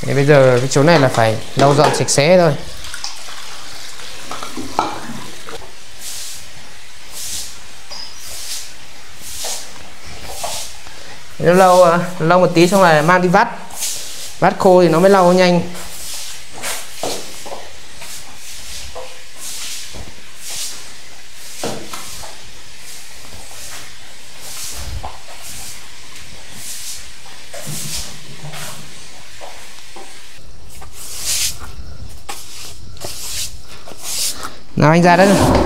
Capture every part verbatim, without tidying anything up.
Thế bây giờ cái chỗ này là phải lau dọn sạch sẽ thôi. Nếu lau lau một tí xong là mang đi vắt. Vắt khô thì nó mới lau nhanh. Nào anh ra đấy.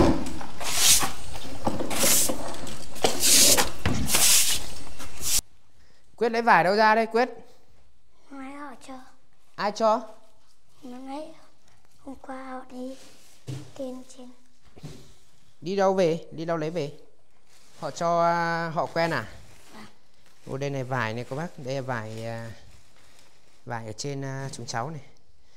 Quyết lấy vải đâu ra đây Quyết? Máy họ cho. Ai cho? Nó lấy hôm qua họ đi trên trên. Đi đâu về? Đi đâu lấy về? Họ cho uh, họ quen à? Vâng. Ồ, đây này vải này các bác. Đây là vải uh, vải ở trên uh, chúng cháu này.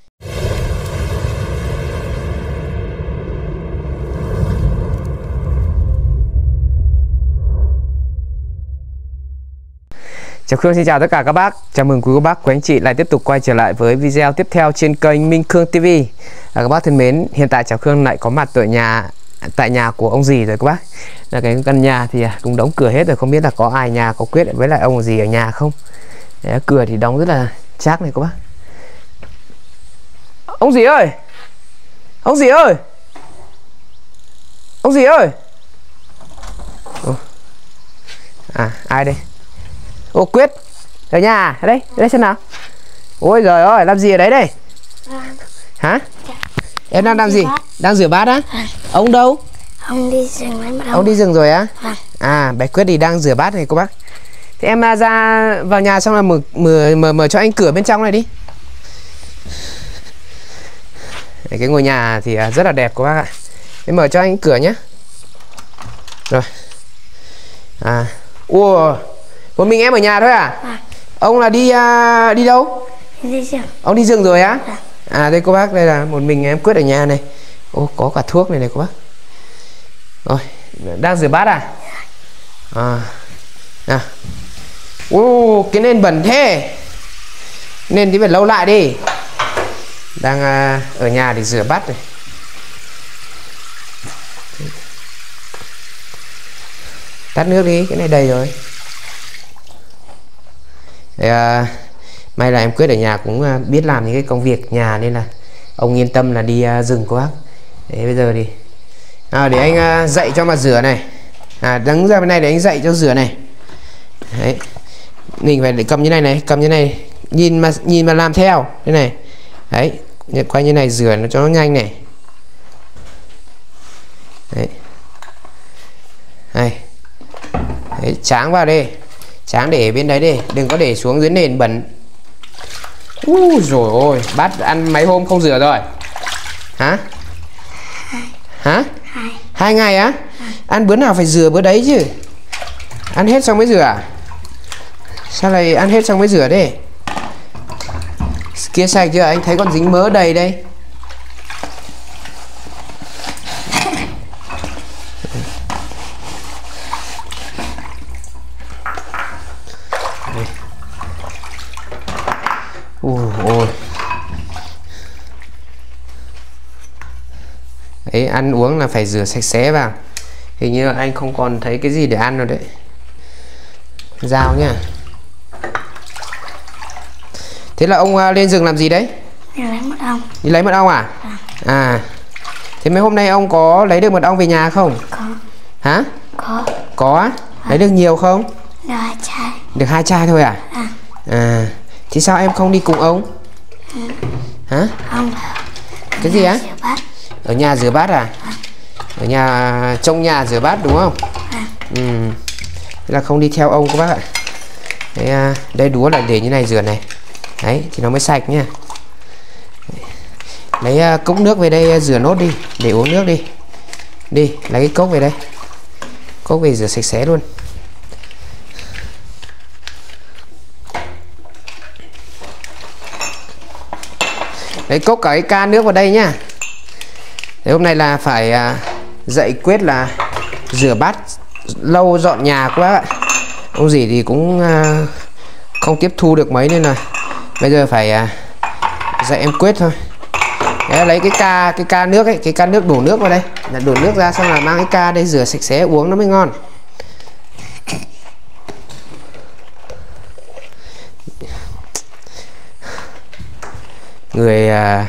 Chào Khương xin chào tất cả các bác. Chào mừng quý cô bác, quý anh chị lại tiếp tục quay trở lại với video tiếp theo trên kênh Minh Khương ti vi. À, các bác thân mến, hiện tại Chào Khương lại có mặt tại nhà tại nhà của ông dì rồi các bác. Là cái căn nhà thì cũng đóng cửa hết rồi, không biết là có ai nhà có Quyết với lại ông dì ở nhà không. Đấy, cửa thì đóng rất là chắc này các bác. Ông dì ơi! Ông dì ơi! Ông dì ơi! Ồ. À, ai đây? Ô Quyết, ở nhà à? Ở đây, ở đây xem nào. Ôi giời ơi, làm gì ở đấy đây? Vâng. Hả? Dạ. Em đang làm gì? Bát. Đang rửa bát á? Vâng. Ông đâu? Ông đi rừng lấy mật ong. Ông đi rừng rồi á? Vâng. À, bé Quyết thì đang rửa bát này cô bác. Thế em ra vào nhà xong là mở, mở, mở, mở cho anh cửa bên trong này đi. Cái ngôi nhà thì rất là đẹp cô bác ạ. Thế mở cho anh cửa nhé. Rồi. À, ua, một mình em ở nhà thôi à? Vâng. Ông là đi uh, đi đâu? Đi rừng. Ông đi rừng rồi á? Vâng. À đây cô bác, đây là một mình em Quyết ở nhà này. Ô, có cả thuốc này này cô bác. Rồi, đang rửa bát à? À, à. Ô, cái nền bẩn thế. Nên thì phải lau lại đi. Đang uh, ở nhà để rửa bát này. Tắt nước đi, cái này đầy rồi. Đấy, uh, may là em Quyết ở nhà cũng uh, biết làm những cái công việc nhà nên là ông yên tâm là đi uh, rừng cô bác. Đấy, bây giờ thì à, để anh uh, dạy cho mà rửa này. À, đứng ra bên này để anh dạy cho rửa này. Đấy, mình phải để cầm như này này, cầm như này, nhìn mà nhìn mà làm theo thế này. Đấy, quay như này rửa nó cho nó nhanh này. Đấy, đây. Đấy, tráng vào đi, tráng để bên đấy đi, đừng có để xuống dưới nền bẩn. Úi dồi ôi, bát ăn mấy hôm không rửa rồi hả? Hả? Hai. Hai ngày á? Ăn bữa nào phải rửa bữa đấy chứ. Ăn hết xong mới rửa à? Sao lại ăn hết xong mới rửa đấy? Kia sạch chưa? Anh thấy còn dính mỡ đầy đây. Ui ôi. Đấy, ăn uống là phải rửa sạch sẽ vào. Hình như anh không còn thấy cái gì để ăn rồi đấy. Dao nhá. Thế là ông uh, lên rừng làm gì đấy? Đi lấy mật ong. Đi lấy mật ong à? À. À. Thế mấy hôm nay ông có lấy được mật ong về nhà không? Có. Hả? Có. Có á? Lấy được nhiều không? Được hai chai. Được hai chai thôi à? À. À. Thì sao em không đi cùng ông? Ừ. Hả? Ông cái gì á? Rửa bát. Ở nhà rửa bát à? À. Ở nhà trong nhà rửa bát đúng không? À. Ừ. Thế là không đi theo ông các bác ạ. Đấy, đây đũa là để như này rửa này. Đấy thì nó mới sạch nha. Lấy cốc nước về đây rửa nốt đi, để uống nước đi. Đi, lấy cái cốc về đây. Cốc về rửa sạch sẽ luôn. Lấy cốc cả cái can nước vào đây nhá. Thế hôm nay là phải dạy Quyết là rửa bát lâu dọn nhà quá ạ. Ông dì thì cũng không tiếp thu được mấy nên là bây giờ phải dạy em Quyết thôi. Đấy, lấy cái ca cái ca nước ấy, cái ca nước đổ nước vào đây, là đổ nước ra xong là mang cái ca đây rửa sạch sẽ uống nó mới ngon. Người à,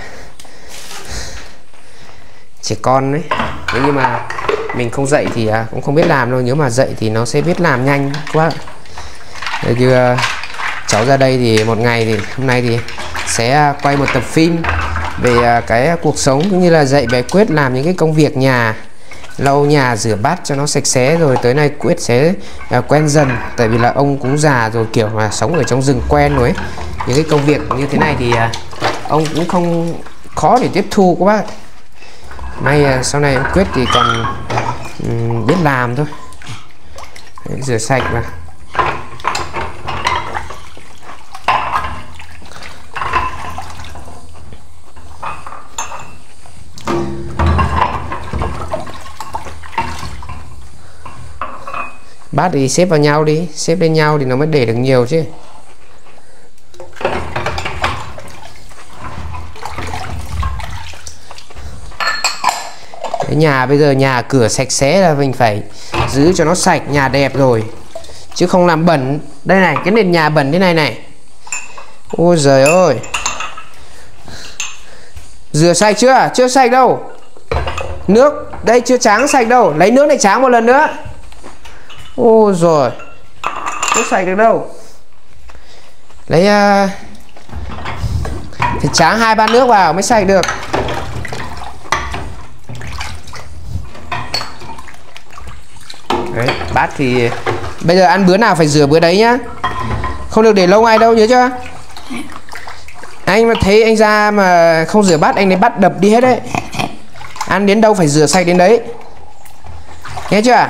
trẻ con đấy, nếu như mà mình không dạy thì à, cũng không biết làm đâu, nếu mà dạy thì nó sẽ biết làm nhanh quá. Để như à, cháu ra đây thì một ngày thì hôm nay thì sẽ quay một tập phim về à, cái cuộc sống cũng như là dạy bé Quyết làm những cái công việc nhà, lau nhà rửa bát cho nó sạch sẽ, rồi tới nay Quyết sẽ à, quen dần, tại vì là ông cũng già rồi, kiểu mà sống ở trong rừng quen rồi ấy. Những cái công việc như thế này thì à, ông cũng không khó để tiếp thu các bác. May à, sau này em Quyết thì còn um, biết làm thôi. Đấy, rửa sạch mà. Bát thì xếp vào nhau đi, xếp lên nhau thì nó mới để được nhiều chứ. Cái nhà bây giờ nhà cửa sạch sẽ là mình phải giữ cho nó sạch, nhà đẹp rồi, chứ không làm bẩn. Đây này, cái nền nhà bẩn thế này này, ôi giời ơi. Rửa sạch chưa? Chưa sạch đâu. Nước đây chưa tráng sạch đâu, lấy nước này tráng một lần nữa. Ôi rồi, không sạch được đâu. Lấy uh, thì tráng hai ba nước vào mới sạch được. Đấy, bát thì bây giờ ăn bữa nào phải rửa bữa đấy nhá, không được để lâu ngày đâu, nhớ chưa? Anh mà thấy anh ra mà không rửa bát anh lấy bát đập đi hết đấy. Ăn đến đâu phải rửa sạch đến đấy, nghe chưa?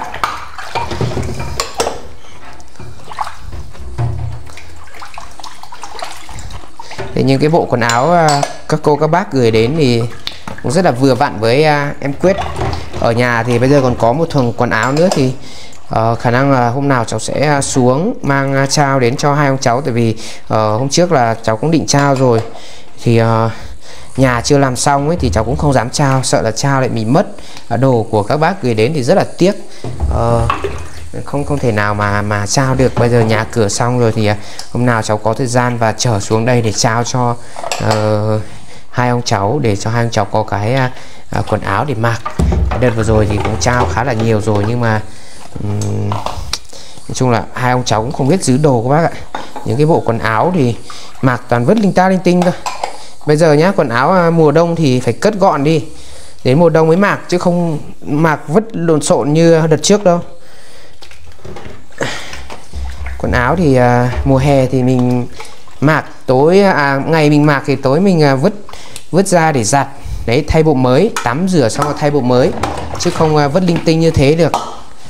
Thì những cái bộ quần áo các cô các bác gửi đến thì cũng rất là vừa vặn với em Quyết. Ở nhà thì bây giờ còn có một thùng quần áo nữa, thì uh, khả năng là hôm nào cháu sẽ xuống mang trao đến cho hai ông cháu. Tại vì uh, hôm trước là cháu cũng định trao rồi, thì uh, nhà chưa làm xong ấy thì cháu cũng không dám trao, sợ là trao lại mình mất đồ của các bác gửi đến thì rất là tiếc. uh, không không thể nào mà mà trao được. Bây giờ nhà cửa xong rồi thì uh, hôm nào cháu có thời gian và trở xuống đây để trao cho uh, hai ông cháu, để cho hai ông cháu có cái uh, uh, quần áo để mặc. Đợt vừa rồi thì cũng trao khá là nhiều rồi, nhưng mà um, nói chung là hai ông cháu cũng không biết giữ đồ các bác ạ. Những cái bộ quần áo thì mặc toàn vứt linh ta linh tinh thôi. Bây giờ nhá, quần áo uh, mùa đông thì phải cất gọn đi, đến mùa đông mới mặc, chứ không mặc vứt lộn xộn như đợt trước đâu. Quần áo thì uh, mùa hè thì mình mặc tối, à, ngày mình mặc thì tối mình uh, vứt vứt ra để giặt. Đấy, thay bộ mới, tắm rửa xong rồi thay bộ mới, chứ không uh, vứt linh tinh như thế được.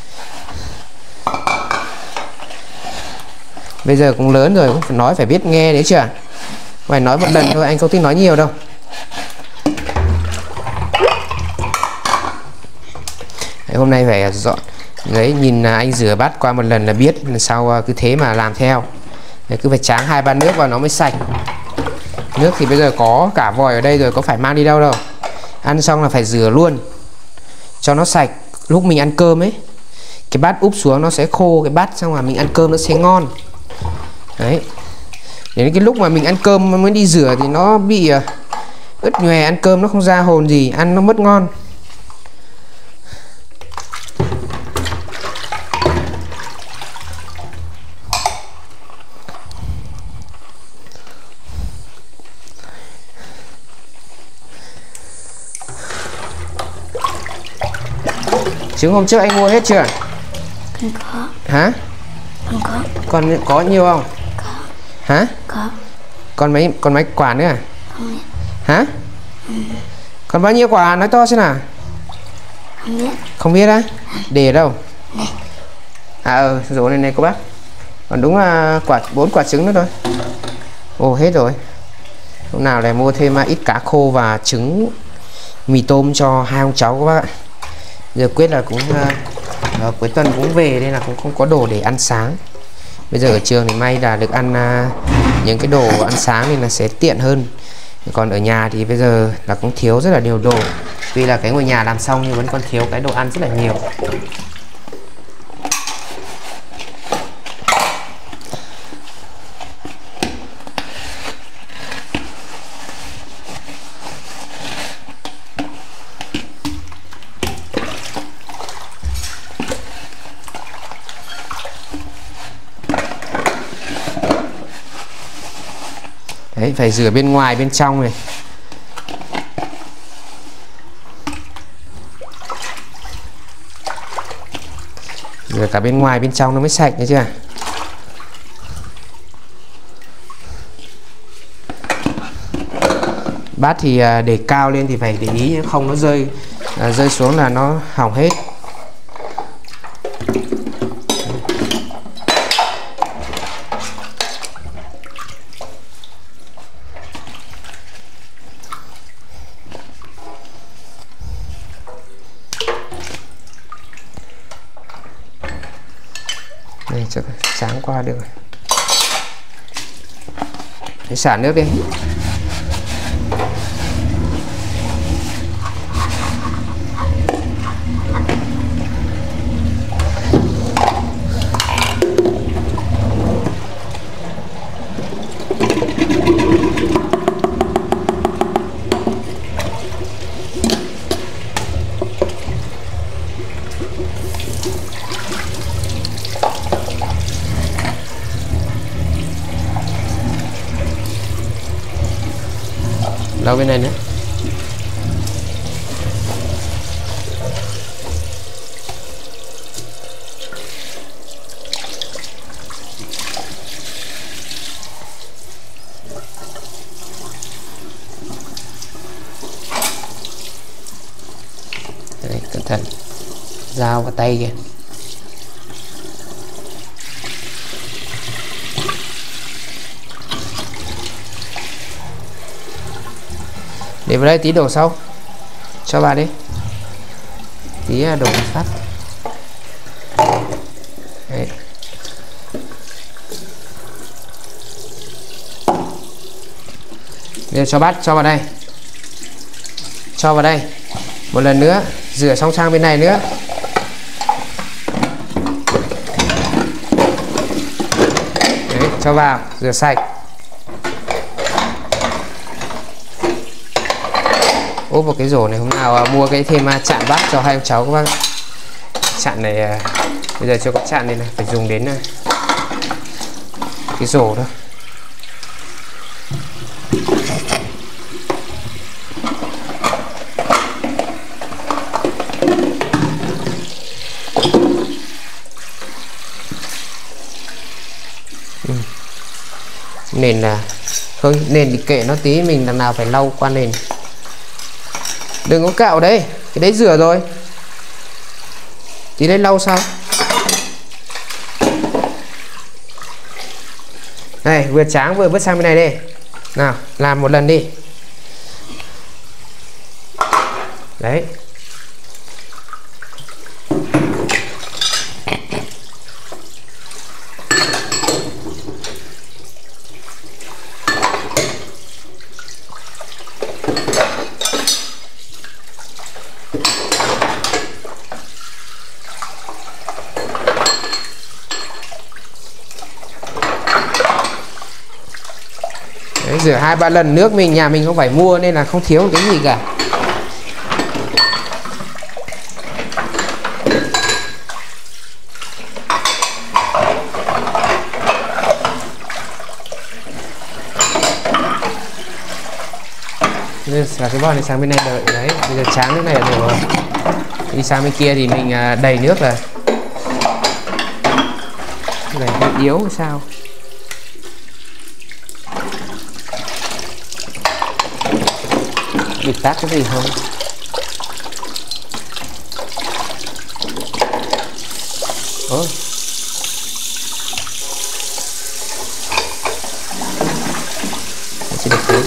Bây giờ cũng lớn rồi, cũng phải nói phải biết nghe đấy chưa? Phải nói một lần thôi, anh không thích nói nhiều đâu. Đấy, hôm nay phải dọn. Đấy, nhìn anh rửa bát qua một lần là biết, lần sau cứ thế mà làm theo. Đấy, cứ phải tráng hai ba nước vào nó mới sạch. Nước thì bây giờ có cả vòi ở đây rồi, có phải mang đi đâu đâu. Ăn xong là phải rửa luôn cho nó sạch. Lúc mình ăn cơm ấy, cái bát úp xuống nó sẽ khô cái bát, xong là mình ăn cơm nó sẽ ngon. Đấy, đến cái lúc mà mình ăn cơm mới đi rửa thì nó bị ướt nhòe, ăn cơm nó không ra hồn gì, ăn nó mất ngon. Trứng hôm trước anh mua hết chưa? Không có. Hả? Không có. Còn có nhiều không? Có. Hả? Có. Còn mấy còn mấy quả nữa à? Không biết. Hả? Ừ. Còn bao nhiêu quả, nói to xem nào. Không biết. Không biết á? Để ở đâu? Đây. À ờ, rồi này này cô bác. Còn đúng là quả bốn quả trứng nữa thôi. Ồ, hết rồi. Hôm nào lại mua thêm ít cá khô và trứng mì tôm cho hai ông cháu các bác ạ. Giờ Quyết là cũng uh, cuối tuần cũng về nên là cũng không có đồ để ăn sáng. Bây giờ ở trường thì may là được ăn uh, những cái đồ ăn sáng nên là sẽ tiện hơn. Còn ở nhà thì bây giờ là cũng thiếu rất là nhiều đồ. Tuy là cái ngôi nhà làm xong nhưng vẫn còn thiếu cái đồ ăn rất là nhiều. Đấy, phải rửa bên ngoài bên trong này. Rửa cả bên ngoài bên trong nó mới sạch đấy chưa? Bát thì để cao lên thì phải để ý, không nó rơi à, rơi xuống là nó hỏng hết. Đây cho sáng qua được rồi. Để xả nước đi. Đâu bên này nữa. Đấy, cẩn thận dao vào tay kìa. Để vào đây tí đổ sau cho bà đi, tí đổ phát. Đấy. Bây giờ cho bát cho vào đây, cho vào đây một lần nữa, rửa xong sang bên này nữa. Đấy, cho vào rửa sạch. Úp vào cái rổ này, hôm nào à, mua cái thêm à, chạn bát cho hai ông cháu các bác. Chạn này à, bây giờ chưa có chạn này, này phải dùng đến à, cái rổ thôi. Ừ. Nền là không, nền thì kệ nó tí, mình đằng nào phải lau qua nền. Đừng có cạo đấy, cái đấy rửa rồi. Tí đấy lau sau. Này, vừa tráng vừa vứt sang bên này đi. Nào, làm một lần đi. Đấy. Đấy, rửa hai ba lần, nước mình nhà mình không phải mua nên là không thiếu cái gì cả. Bây giờ cái vòi này sang bên này đợi. Đấy, bây giờ tráng nước này là được rồi. Đi sang bên kia thì mình đầy nước rồi. Cái này hơi yếu sao? Bịt tắt cái gì không? Ồ. Chỉ được thế.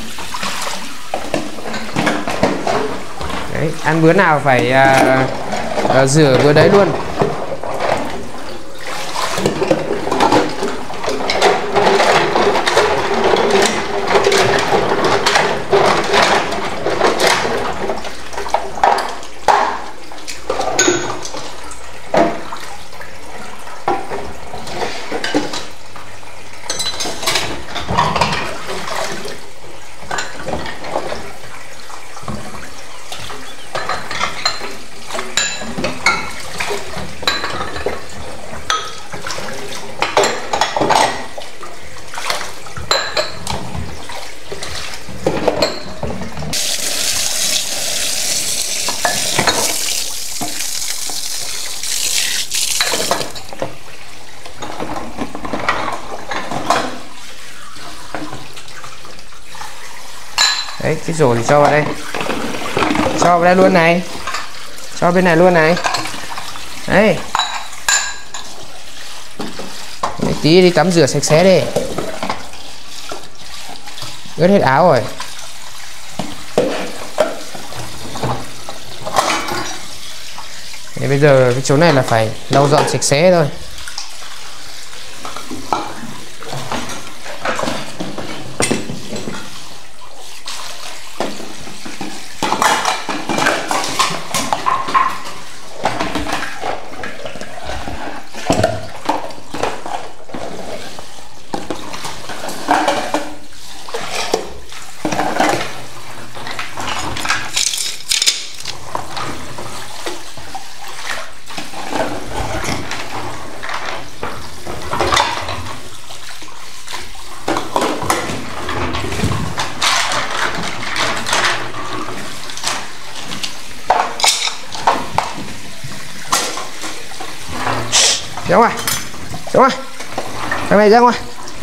Đấy, ăn bữa nào phải uh, à, rửa vừa đấy luôn. Đấy, cái rổ thì cho vào đây, cho vào đây luôn này, cho bên này luôn này. Đấy, đấy tí đi tắm rửa sạch sẽ đi, ướt hết áo rồi. Đấy, bây giờ cái chỗ này là phải lau dọn sạch sẽ thôi. Ra ngoài, ra ngoài, cái này ra ngoài.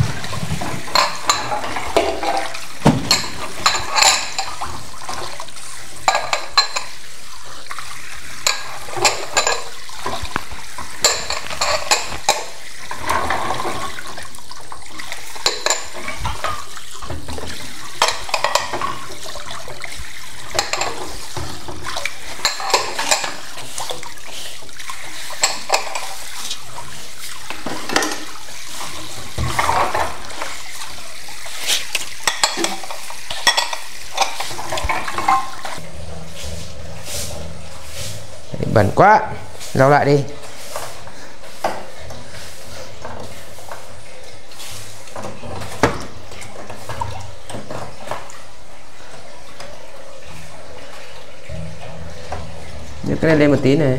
Bẩn quá, lau lại đi. Nhấc cái này lên một tí này.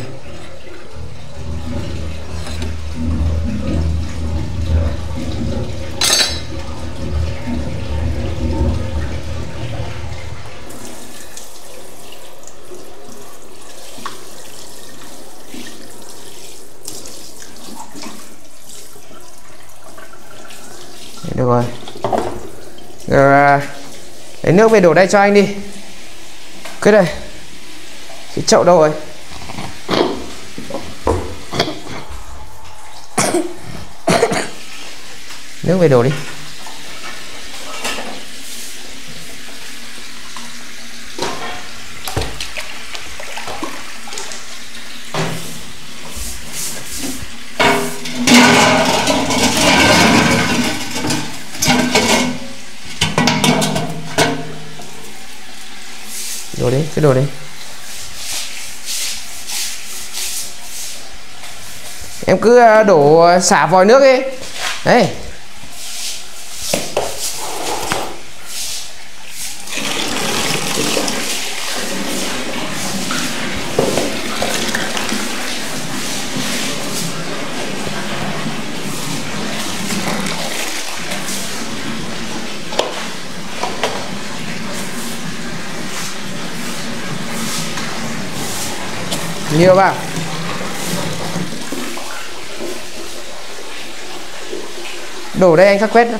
Được rồi. Rồi, lấy nước về đổ đây cho anh đi. Cái đây, cái chậu đâu rồi? Nước về đổ đi. Đổ đi, cái đổ đi. Em cứ đổ xả vòi nước đi. Đấy. Nhiều vào. Đổ đây anh khắc quét.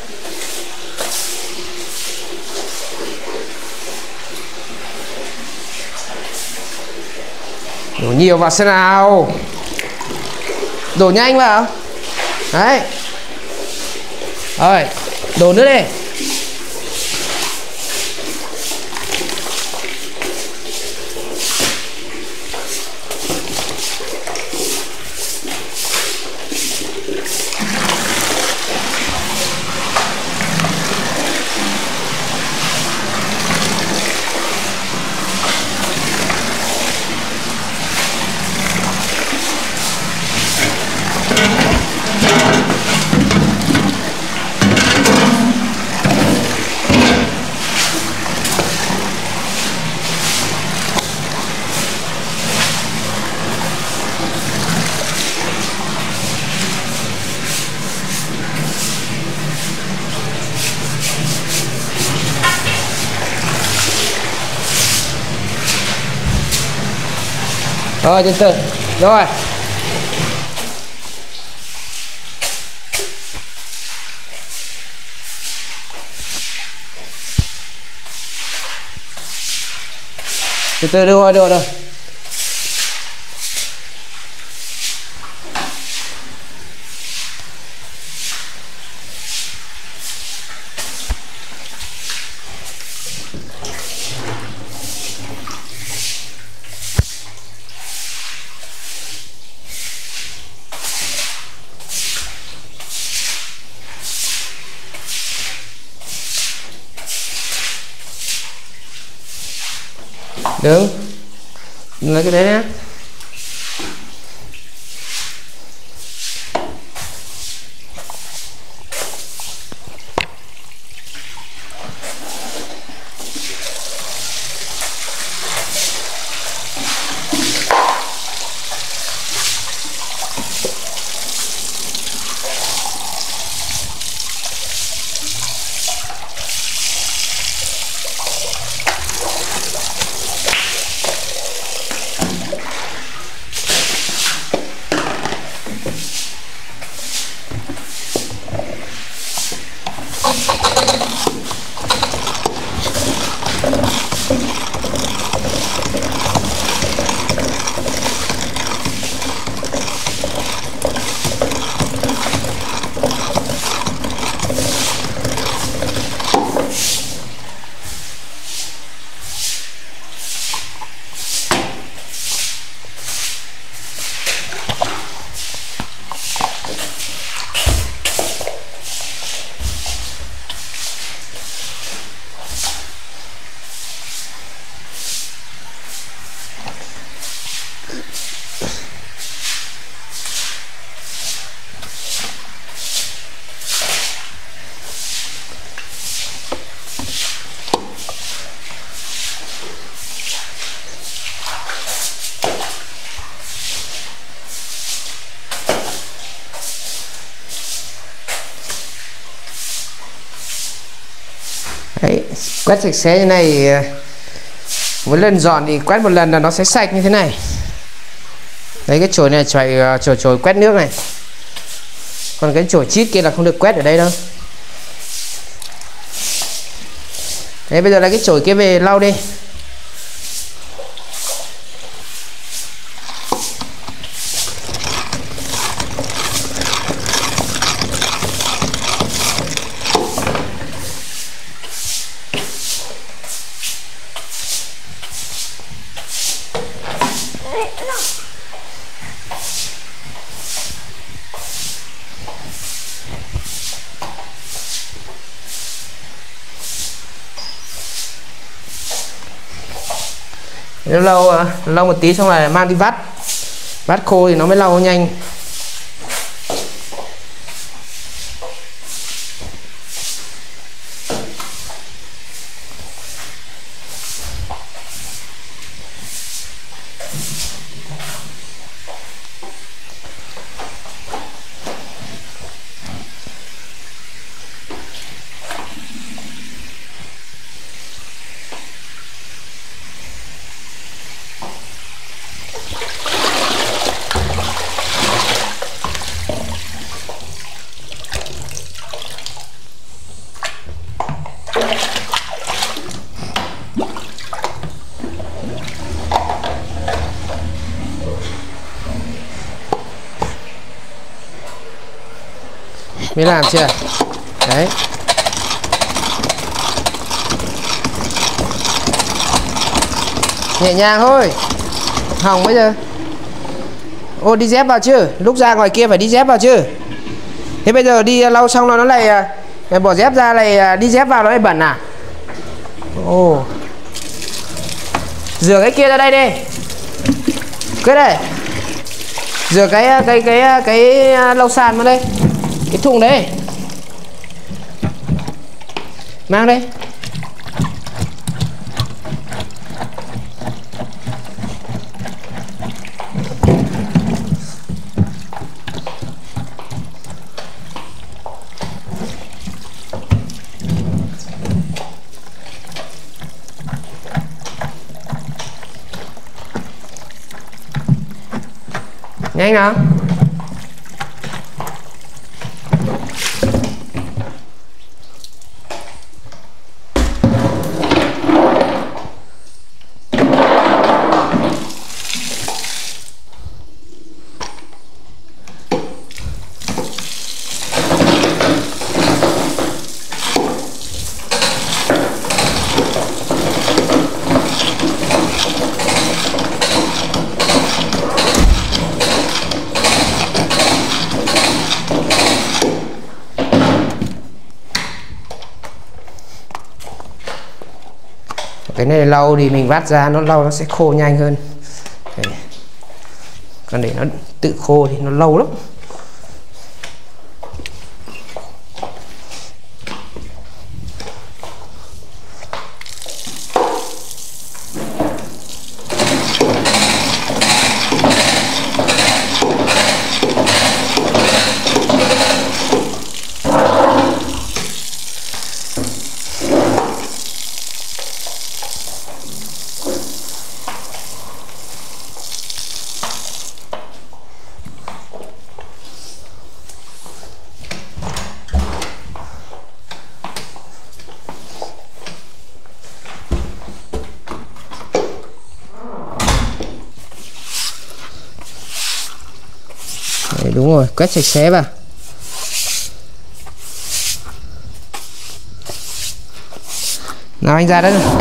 Đổ nhiều vào xem nào. Đổ nhanh vào. Đấy. Rồi, đổ nước đi. Rồi từ từ. Rồi. Từ từ, được rồi, được rồi. Đừng lấy cái đấy nhé. Đấy, quét sạch sẽ như này. Một lần dọn thì quét một lần là nó sẽ sạch như thế này. Đấy, cái chổi này chổi chổi chổi quét nước này. Còn cái chổi chít kia là không được quét ở đây đâu. Đấy, bây giờ là cái chổi kia về lau đi. Nếu lâu lâu một tí xong rồi mang đi vắt. Vắt khô thì nó mới lau nhanh. Mới làm chưa? Đấy. Nhẹ nhàng thôi. Hỏng bây giờ. Ô, đi dép vào chứ? Lúc ra ngoài kia phải đi dép vào chứ? Thế bây giờ đi lau xong rồi nó lại bỏ dép ra, lại đi dép vào nó lại bẩn à? Ồ. Rửa cái kia ra đây đi. Quyết đây. Rửa cái cái cái cái lau sàn vào đây. Cái thùng đấy. Mang đây. Nhanh nào. Cái này lâu thì mình vắt ra nó lâu nó sẽ khô nhanh hơn. Đấy. Còn để nó tự khô thì nó lâu lắm. Đấy, đúng rồi, quét sạch sẽ vào. Nào anh ra đấy rồi.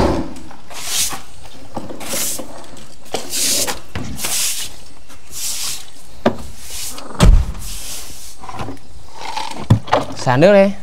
Xả nước đây.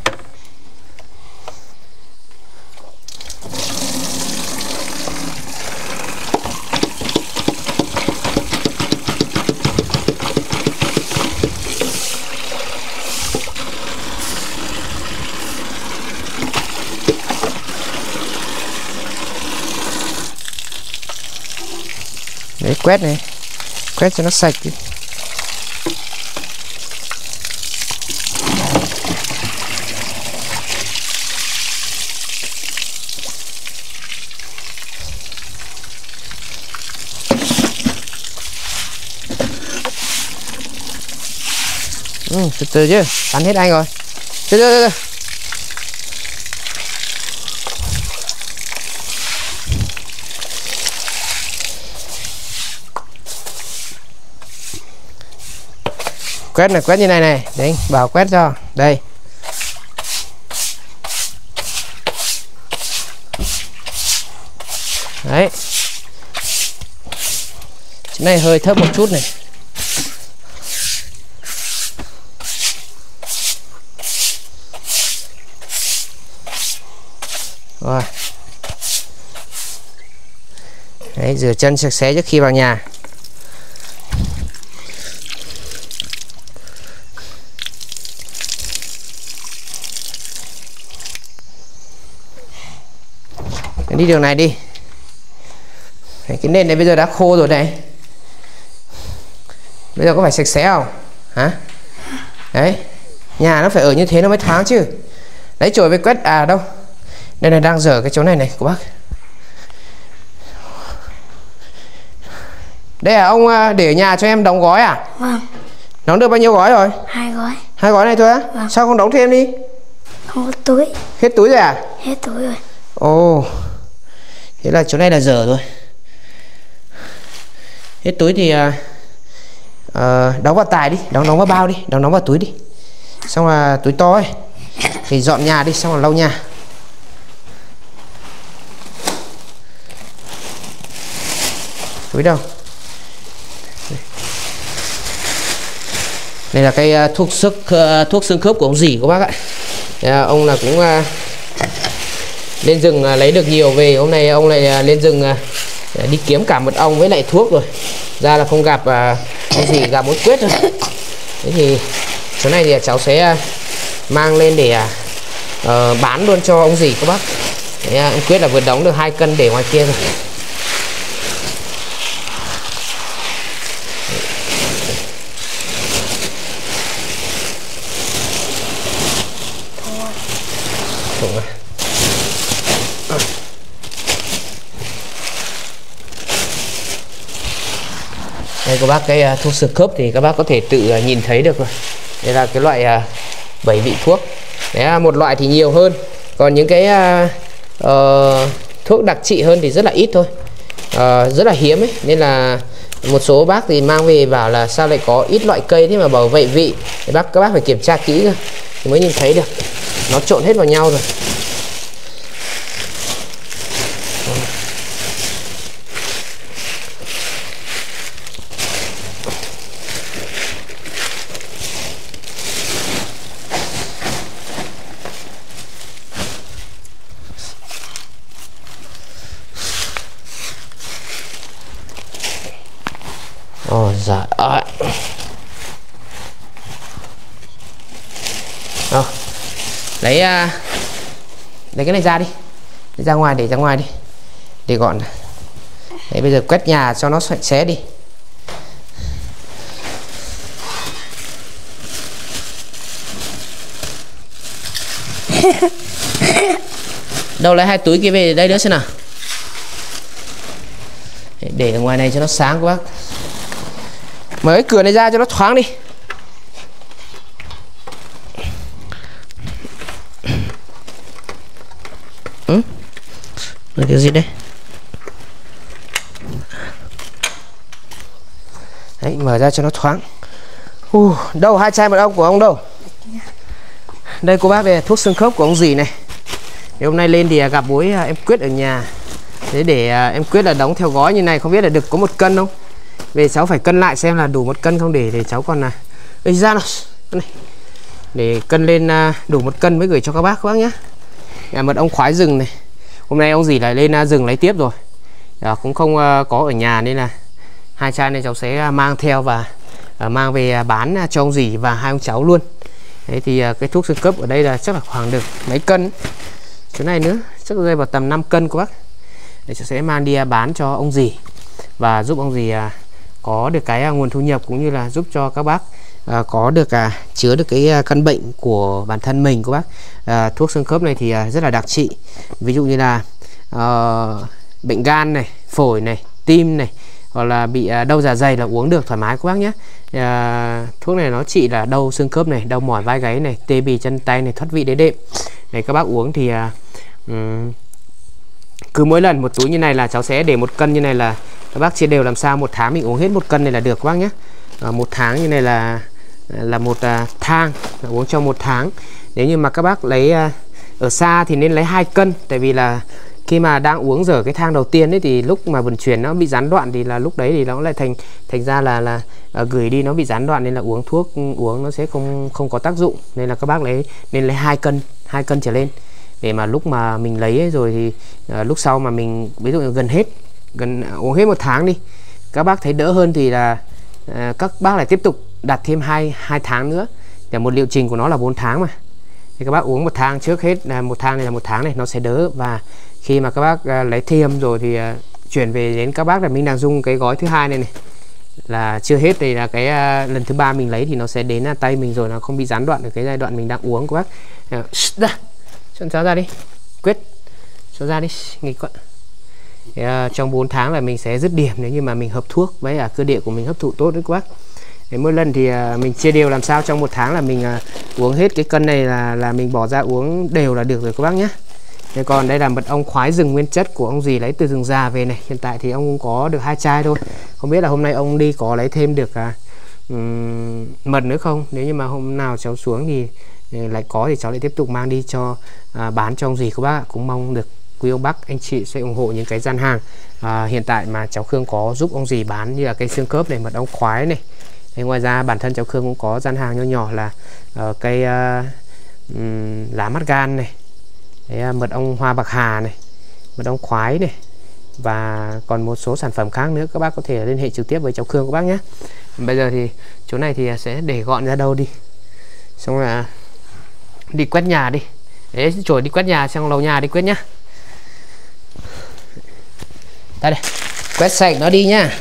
Đấy, quét này, quét cho nó sạch đi. Ừ, từ từ chứ, bắn hết anh rồi. Từ từ từ từ. Quét này, quét như này này, đấy, bảo quét cho. Đây. Đấy. Cái này hơi thấp một chút này. Rồi. Đấy, rửa chân sạch sẽ trước khi vào nhà. Đi đường này đi. Cái nền này bây giờ đã khô rồi này. Bây giờ có phải sạch sẽ không? Hả? Đấy. Nhà nó phải ở như thế nó mới thoáng chứ. Đấy, chổi với quét à đâu. Đây này, đang dở cái chỗ này này của bác. Đây à, ông để ở nhà cho em đóng gói à? Vâng. Đóng được bao nhiêu gói rồi? Hai gói. Hai gói này thôi á? Vâng. Sao không đóng thêm đi? Không có túi. Hết túi rồi à? Hết túi rồi. Ồ. Thế là chỗ này là dở rồi. Hết túi thì uh, uh, đóng vào tài đi, đóng đóng vào bao đi, đóng đóng vào túi đi. Xong là túi to ấy thì dọn nhà đi, xong là lau nhà. Túi đâu? Đây là cái uh, thuốc sức uh, thuốc xương khớp của ông dì của bác ạ. Đây, uh, ông là cũng uh, lên rừng uh, lấy được nhiều về. Hôm nay ông lại uh, lên rừng uh, đi kiếm cả mật ong với lại thuốc rồi. Ra là không gặp uh, ông dì, gặp một quyết rồi. Thế thì chỗ này thì cháu sẽ uh, mang lên để uh, bán luôn cho ông dì các bác. Đấy, uh, ông Quyết là vừa đóng được hai cân để ngoài kia rồi. Đây các bác, cái uh, thuốc xương khớp thì các bác có thể tự uh, nhìn thấy được rồi. Đây là cái loại uh, bảy vị thuốc. Đấy, một loại thì nhiều hơn, còn những cái uh, uh, thuốc đặc trị hơn thì rất là ít thôi, uh, rất là hiếm ấy. Nên là một số bác thì mang về bảo là sao lại có ít loại cây thế mà bảo vậy vị. Thì bác các bác phải kiểm tra kỹ cơ thì mới nhìn thấy được, nó trộn hết vào nhau rồi. Ôi giời ơi. Ờ, lấy uh, lấy cái này ra đi, lấy ra ngoài, để ra ngoài đi để gọn. Đấy, bây giờ quét nhà cho nó sạch sẽ đi. Đâu, lấy hai túi kia về đây nữa xem nào. Để ở ngoài này cho nó sáng các bác. Mở cái cửa này ra cho nó thoáng đi. Ừ? Là cái gì đây? Đấy, mở ra cho nó thoáng. uh, Đâu, hai chai mật ong của ông đâu? Đây cô bác, đây là thuốc xương khớp của ông dì này. Thì hôm nay lên thì gặp bố em Quyết ở nhà. Thế để em Quyết là đóng theo gói như này, không biết là được có một cân không? Về cháu phải cân lại xem là đủ một cân không, để để cháu còn là ấy ra nào này, để cân lên đủ một cân mới gửi cho các bác các bác nhé. À, mật ong khoái rừng này, hôm nay ông dì lại lên rừng lấy tiếp rồi, à, cũng không có ở nhà nên là hai chai này cháu sẽ mang theo và à, mang về bán cho ông dì và hai ông cháu luôn. Đấy thì cái thuốc xương khớp ở đây là chắc là khoảng được mấy cân, cái này nữa chắc rơi vào tầm năm cân các bác. Để cháu sẽ mang đi bán cho ông dì và giúp ông dì à, có được cái nguồn thu nhập, cũng như là giúp cho các bác à, có được à, chữa được cái à, căn bệnh của bản thân mình các bác. À, thuốc xương khớp này thì à, rất là đặc trị, ví dụ như là à, bệnh gan này, phổi này, tim này, hoặc là bị à, đau dạ dày là uống được thoải mái các bác nhé. À, thuốc này nó trị là đau xương khớp này, đau mỏi vai gáy này, tê bì chân tay này, thoát vị đế đệm này. Các bác uống thì à, um, cứ mỗi lần một túi như này là cháu sẽ để một cân như này, là các bác chia đều làm sao một tháng mình uống hết một cân này là được các bác nhé. À, một tháng như này là là một à, thang là uống trong một tháng. Nếu như mà các bác lấy à, ở xa thì nên lấy hai cân, tại vì là khi mà đang uống dở cái thang đầu tiên ấy thì lúc mà vận chuyển nó bị gián đoạn thì là lúc đấy thì nó lại thành thành ra là là à, gửi đi nó bị gián đoạn, nên là uống thuốc uống nó sẽ không không có tác dụng. Nên là các bác lấy nên lấy hai cân hai cân trở lên, để mà lúc mà mình lấy ấy rồi thì à, lúc sau mà mình ví dụ như gần hết gần uống hết một tháng đi, các bác thấy đỡ hơn thì là à, các bác lại tiếp tục đặt thêm hai hai tháng nữa, để một liệu trình của nó là bốn tháng mà. Thì các bác uống một tháng trước hết, là một tháng này là một tháng này nó sẽ đỡ, và khi mà các bác à, lấy thêm rồi thì à, chuyển về đến các bác là mình đang dùng cái gói thứ hai này này là chưa hết, thì là cái à, lần thứ ba mình lấy thì nó sẽ đến à, tay mình rồi, nó không bị gián đoạn ở cái giai đoạn mình đang uống các bác. À, ra cho cháu ra đi, Quyết cho ra đi, nghịch quá. Thì, uh, trong bốn tháng là mình sẽ dứt điểm nếu như mà mình hợp thuốc với uh, cơ địa của mình hấp thụ tốt đấy các bác. Để mỗi lần thì uh, mình chia đều làm sao trong một tháng là mình uh, uống hết cái cân này là là mình bỏ ra uống đều là được rồi các bác nhé. Thế còn đây là mật ong khoái rừng nguyên chất của ông dì lấy từ rừng già về này. Hiện tại thì ông cũng có được hai chai thôi, không biết là hôm nay ông đi có lấy thêm được uh, um, mật nữa không. Nếu như mà hôm nào cháu xuống thì lại có thì cháu lại tiếp tục mang đi cho à, bán cho ông dì các bác. Cũng mong được quý ông bác anh chị sẽ ủng hộ những cái gian hàng à, hiện tại mà cháu Khương có giúp ông dì bán, như là cây xương khớp này, mật ong khoái này. Thế ngoài ra bản thân cháu Khương cũng có gian hàng nho nhỏ là uh, cây uh, um, lá mắt gan này, đấy, mật ong hoa bạc hà này, mật ong khoái này, và còn một số sản phẩm khác nữa. Các bác có thể liên hệ trực tiếp với cháu Khương các bác nhé. Bây giờ thì chỗ này thì sẽ để gọn ra đâu đi, xong là đi quét nhà đi. Đấy, rồi đi quét nhà sang lầu nhà đi quét nhá. Đây đây, quét sạch nó đi nhá.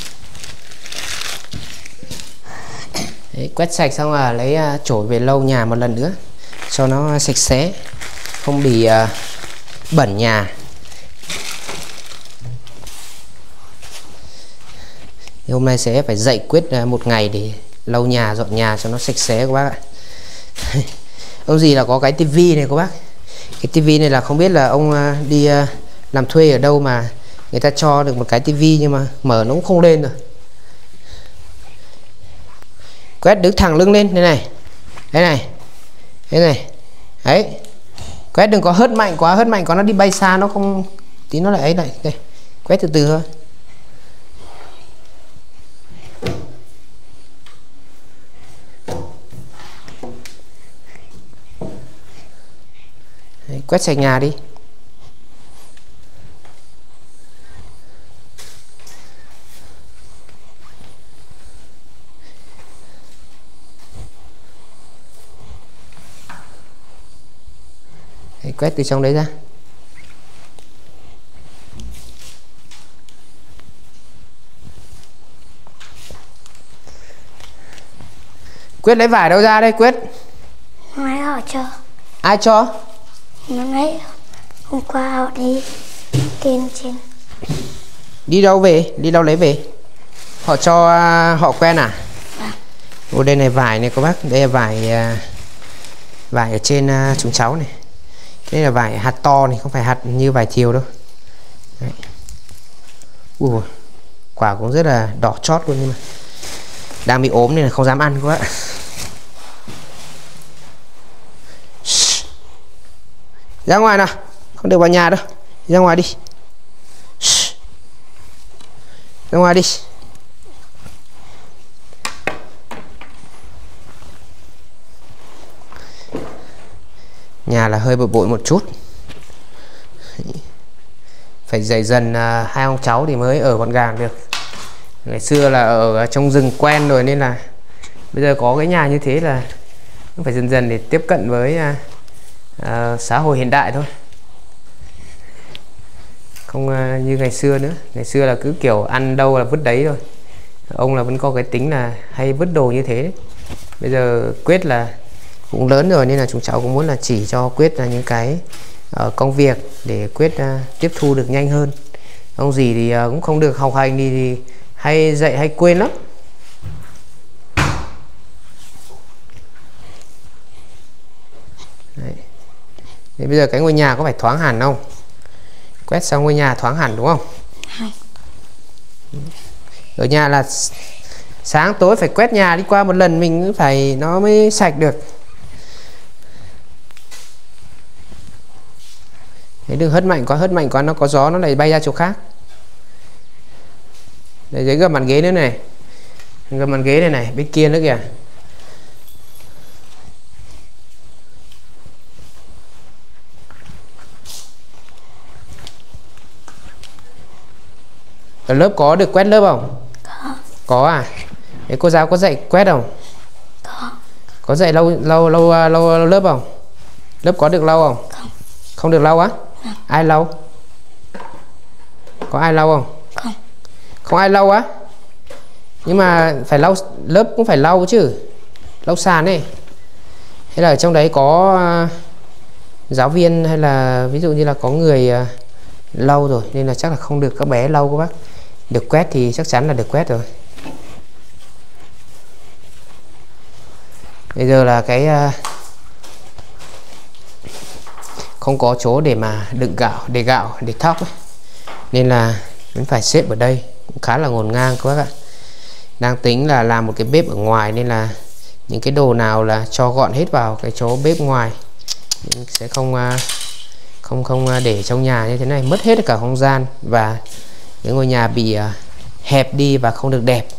Đấy, quét sạch xong là lấy uh, chổi về lau nhà một lần nữa cho nó sạch sẽ, không bị uh, bẩn nhà. Thì hôm nay sẽ phải dạy Quyết một ngày để lau nhà, dọn nhà cho nó sạch sẽ các bác ạ. Ông gì là có cái tivi này các bác. Cái tivi này là không biết là ông đi làm thuê ở đâu mà người ta cho được một cái tivi nhưng mà mở nó cũng không lên rồi. Quét đứng thẳng lưng lên đây này. Đây này. Đây này. Đấy. Quét đừng có hớt mạnh quá, hớt mạnh quá nó đi bay xa nó không, tí nó lại ấy lại. Đây. Quét từ từ thôi. Đấy, quét sạch nhà đi. Đấy, quét từ trong đấy ra. Quyết lấy vải đâu ra đây Quyết? Máy họ cho. Ai cho? Nó nãy hôm qua họ đi trên trên. Đi đâu về? Đi đâu lấy về? Họ cho họ quen à? Vâng. Ồ, đây này vải này các bác. Đây là vải vải ở trên chúng cháu này. Đây là vải hạt to này, không phải hạt như vải thiều đâu. Đấy. Ủa, quả cũng rất là đỏ chót luôn nhưng mà đang bị ốm nên là không dám ăn các bạn. Ra ngoài nào, không được vào nhà đâu. Ra ngoài đi. Ra ngoài đi. Nhà là hơi bực bội một chút. Phải dạy dần uh, hai ông cháu thì mới ở gọn gàng được. Ngày xưa là ở trong rừng quen rồi nên là bây giờ có cái nhà như thế là phải dần dần để tiếp cận với uh, uh, xã hội hiện đại thôi. Không uh, như ngày xưa nữa. Ngày xưa là cứ kiểu ăn đâu là vứt đấy thôi. Ông là vẫn có cái tính là hay vứt đồ như thế đấy. Bây giờ Quyết là cũng lớn rồi nên là chúng cháu cũng muốn là chỉ cho Quyết là những cái uh, công việc để Quyết uh, tiếp thu được nhanh hơn. Ông gì thì uh, cũng không được học hành thì, thì hay dạy hay quên lắm. Đấy. Thế bây giờ cái ngôi nhà có phải thoáng hẳn không? Quét xong ngôi nhà thoáng hẳn đúng không? Ở nhà là sáng tối phải quét nhà đi qua một lần mình phải nó mới sạch được. Đấy, đừng hất mạnh quá, hất mạnh quá nó có gió nó lại bay ra chỗ khác. Đây dưới gầm bàn ghế nữa này. Gầm bàn ghế này này, bên kia nữa kìa. Ở lớp có được quét lớp không? Có. Có à? Đấy, cô giáo có dạy quét không? Có. Có dạy lâu lâu lâu lâu, lâu lớp không? Lớp có được lau không? Không. Không được lau á? Không. Ai lau? Có ai lau không? Không. Không ai lau á? Nhưng mà phải lau, lớp cũng phải lau chứ. Lau sàn ấy. Thế là ở trong đấy có uh, giáo viên hay là ví dụ như là có người uh, lau rồi nên là chắc là không được các bé lau các bác. Được quét thì chắc chắn là được quét rồi. Bây giờ là cái uh, không có chỗ để mà đựng gạo, để gạo, để thóc ấy. Nên là vẫn phải xếp ở đây, cũng khá là ngổn ngang các bác ạ. Đang tính là làm một cái bếp ở ngoài nên là những cái đồ nào là cho gọn hết vào cái chỗ bếp ngoài, sẽ không không không để trong nhà như thế này mất hết cả không gian và cái ngôi nhà bị hẹp đi và không được đẹp.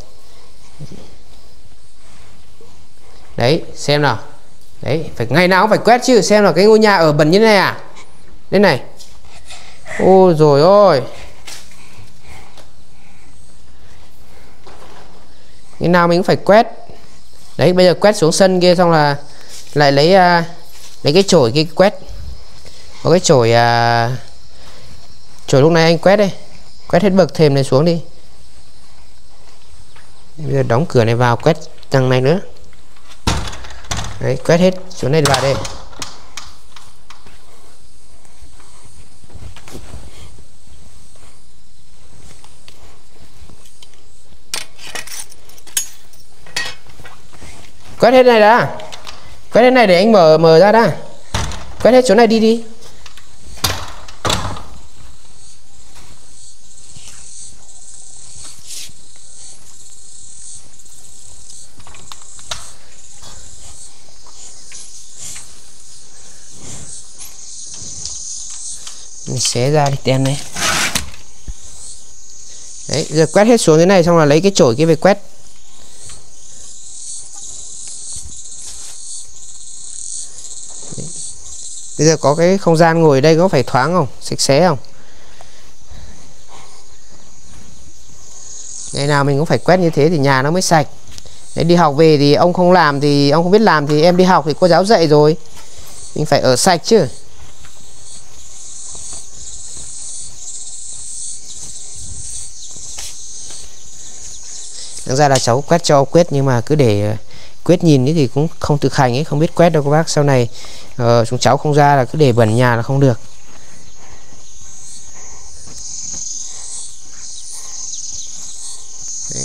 Đấy, xem nào. Đấy, phải ngày nào cũng phải quét chứ. Xem là cái ngôi nhà ở bẩn như thế này à? Đây này. Ôi rồi ôi. Ngày nào mình cũng phải quét. Đấy, bây giờ quét xuống sân kia xong là lại lấy uh, lấy cái chổi kia quét. Có cái chổi uh, chổi lúc này anh quét đây. Quét hết bậc thềm này xuống đi. Bây giờ đóng cửa này vào quét tầng này nữa. Đấy, quét hết xuống này vào đây. Quét hết này đã. Quét hết này để anh mở mở ra đã. Quét hết chỗ này đi đi. Mình xé ra cái tem này. Đấy, giờ quét hết xuống thế này xong là lấy cái chổi kia về quét. Đấy. Bây giờ có cái không gian ngồi ở đây có phải thoáng không? Sạch sẽ không? Ngày nào mình cũng phải quét như thế thì nhà nó mới sạch. Đấy, đi học về thì ông không làm thì ông không biết làm thì em đi học thì cô giáo dạy rồi. Mình phải ở sạch chứ. Thực ra là cháu quét cho quét nhưng mà cứ để quét nhìn ấy thì cũng không thực hành ấy, không biết quét đâu các bác. Sau này uh, chúng cháu không ra là cứ để bẩn nhà là không được. Đấy.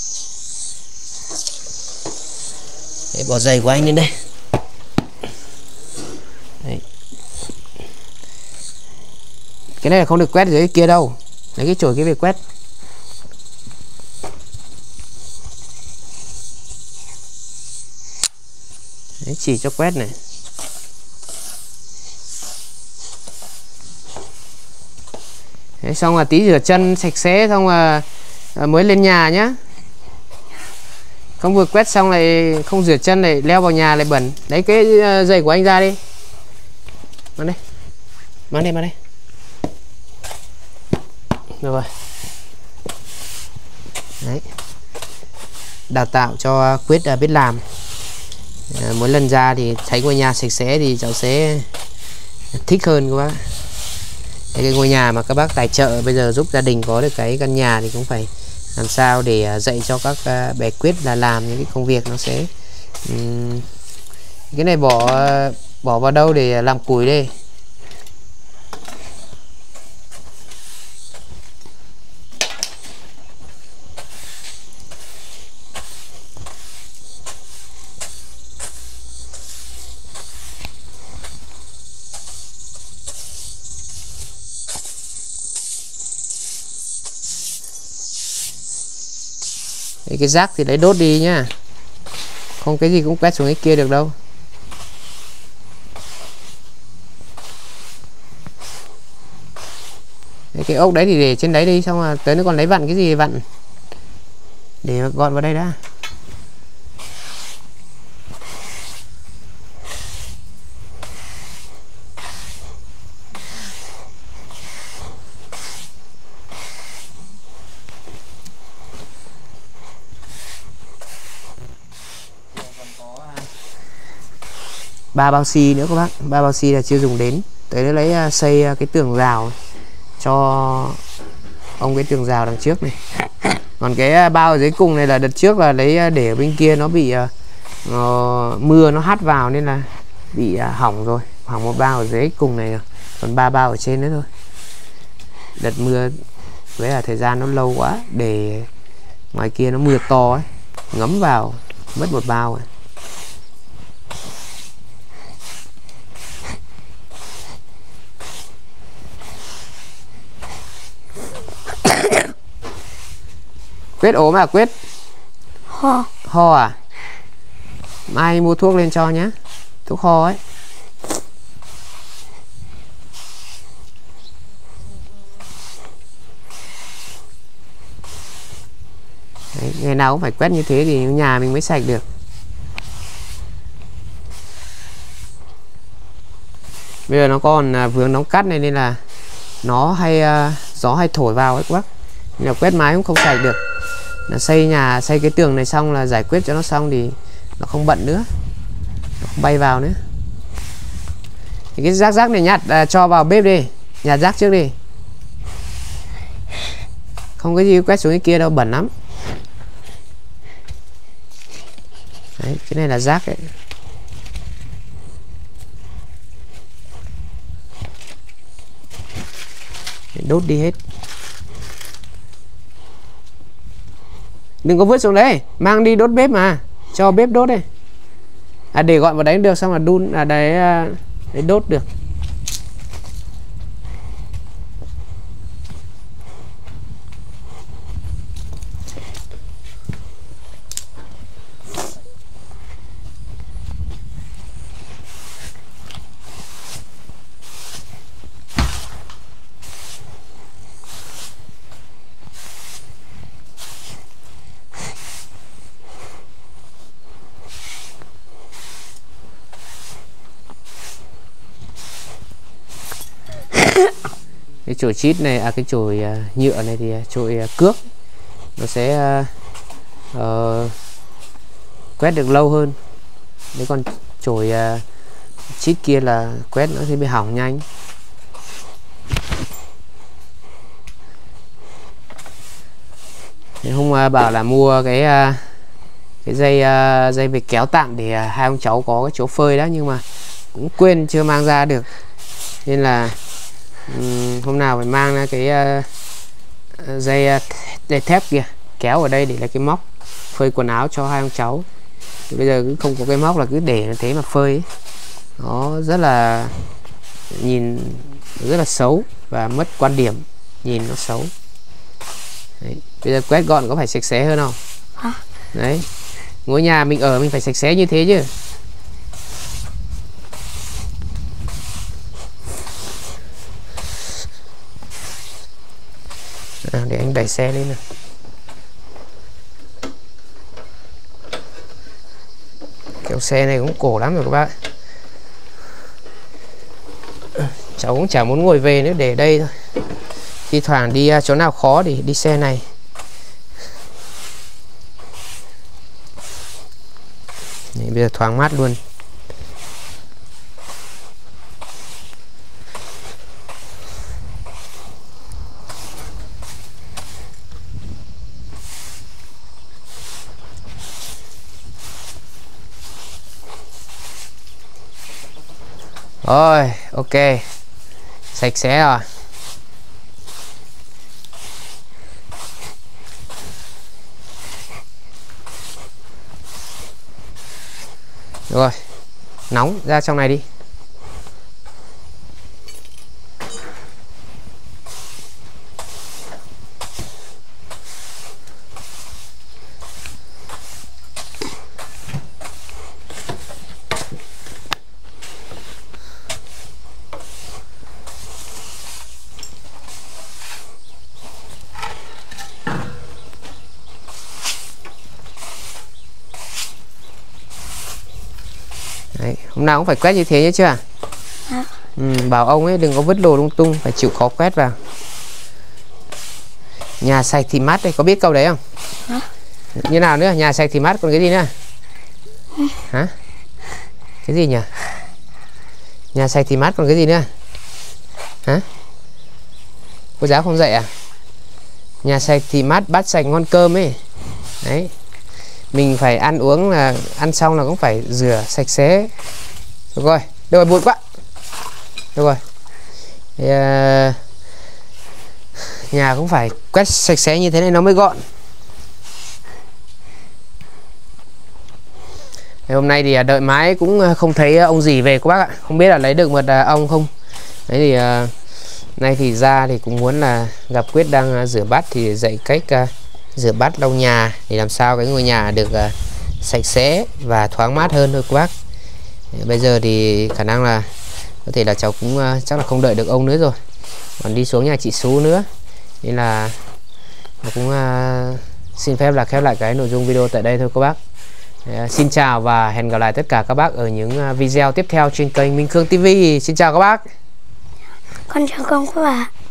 Đấy, bỏ giày của anh lên đây. Đấy. Cái này là không được quét dưới cái kia đâu. Lấy cái chổi kia về quét. Đấy, chỉ cho quét này. Đấy, xong là tí rửa chân sạch sẽ xong là mới lên nhà nhá. Không vừa quét xong lại không rửa chân lại leo vào nhà lại bẩn. Đấy, cái giày của anh ra đi. Mang đây. Mang đây, mang đây. Được rồi. Đấy. Đào tạo cho Quyết biết làm. À, mỗi lần ra thì thấy ngôi nhà sạch sẽ thì cháu sẽ thích hơn các bác. Cái ngôi nhà mà các bác tài trợ bây giờ giúp gia đình có được cái căn nhà thì cũng phải làm sao để dạy cho các bé Quyết là làm những cái công việc nó sẽ um, cái này bỏ bỏ vào đâu để làm củi đây. Cái rác thì lấy đốt đi nhá. Không cái gì cũng quét xuống cái kia được đâu. Đấy, cái ốc đấy thì để trên đấy đi. Xong rồi tới nó còn lấy vặn cái gì vặn. Để gọn vào đây đã. Ba bao xi nữa các bác, ba bao xi là chưa dùng đến. Tới nó lấy xây cái tường rào cho ông cái tường rào đằng trước này. Còn cái bao ở dưới cùng này là đợt trước là lấy để ở bên kia nó bị uh, mưa nó hắt vào nên là bị uh, hỏng rồi. Hỏng một bao ở dưới cùng này rồi. Còn ba bao ở trên nữa thôi. Đợt mưa với là thời gian nó lâu quá, để ngoài kia nó mưa to ấy, ngấm vào mất một bao rồi. Quyết ốm à Quyết? Ho. Ho à? Mai mua thuốc lên cho nhé. Thuốc ho ấy. Đấy, ngày nào cũng phải quét như thế thì nhà mình mới sạch được. Bây giờ nó còn vướng đóng cắt này nên là nó hay uh, gió hay thổi vào ấy các bác. Nên là quét mái cũng không sạch được. Là xây nhà, xây cái tường này xong là giải quyết cho nó xong thì nó không bận nữa, nó không bay vào nữa. Thì cái rác rác này nhặt à, cho vào bếp đi, nhặt rác trước đi. Không cái gì quét xuống cái kia đâu, bẩn lắm. Đấy, cái này là rác ấy. Đốt đi hết. Đừng có vứt xuống đấy, mang đi đốt bếp mà, cho bếp đốt đây. À để gọn vào đấy được, xong là đun à đấy, đấy đốt được. Cái chổi chít này, à cái chổi uh, nhựa này thì chổi uh, cước nó sẽ uh, uh, quét được lâu hơn. Nếu còn chổi uh, chít kia là quét nó sẽ bị hỏng nhanh. Nếu không uh, bảo là mua cái uh, cái dây uh, dây về kéo tạm để uh, hai ông cháu có cái chỗ phơi đó, nhưng mà cũng quên chưa mang ra được, nên là um, hôm nào phải mang ra cái uh, dây uh, dây thép kia kéo ở đây để là cái móc phơi quần áo cho hai ông cháu. Thì bây giờ cứ không có cái móc là cứ để thế mà phơi ấy. Nó rất là nhìn rất là xấu và mất quan điểm, nhìn nó xấu. Đấy. Bây giờ quét gọn có phải sạch sẽ hơn không? Hả? Đấy, ngôi nhà mình ở mình phải sạch sẽ như thế chứ. À, để anh đẩy xe lên nào. Kiểu xe này cũng cổ lắm rồi các bạn. Cháu cũng chả muốn ngồi về nữa, để đây thôi. Thi thoảng đi chỗ nào khó thì đi xe này. Đấy, bây giờ thoáng mát luôn. Rồi, ok. Sạch sẽ rồi. Rồi, nóng ra trong này đi. Đấy, hôm nào cũng phải quét như thế nhé chưa? À. Ừ, bảo ông ấy đừng có vứt đồ lung tung, phải chịu khó quét vào. Nhà sạch thì mát đây, có biết câu đấy không? Hả? Như nào nữa, nhà sạch thì mát còn cái gì nữa? Ừ. Hả? Cái gì nhỉ? Nhà sạch thì mát còn cái gì nữa? Hả? Cô giáo không dạy à? Nhà sạch thì mát, bát sạch ngon cơm ấy. Đấy. Mình phải ăn uống là ăn xong là cũng phải rửa sạch sẽ. Được rồi, được rồi, bụi quá. Được rồi. Thì, uh, nhà cũng phải quét sạch sẽ như thế này nó mới gọn. Thì hôm nay thì đợi mãi cũng không thấy ông gì về các bác ạ. Không biết là lấy được mật ong không. Đấy thì uh, nay thì ra thì cũng muốn là gặp Quyết đang uh, rửa bát thì dạy cách uh, rửa bát lau nhà để làm sao cái ngôi nhà được uh, sạch sẽ và thoáng mát hơn thôi các bác. Bây giờ thì khả năng là có thể là cháu cũng uh, chắc là không đợi được ông nữa rồi, còn đi xuống nhà chị Sú nữa, nên là cũng uh, xin phép là khép lại cái nội dung video tại đây thôi các bác. Uh, xin chào và hẹn gặp lại tất cả các bác ở những uh, video tiếp theo trên kênh Minh Khương ti vi. Xin chào các bác. Con chào con các bạn.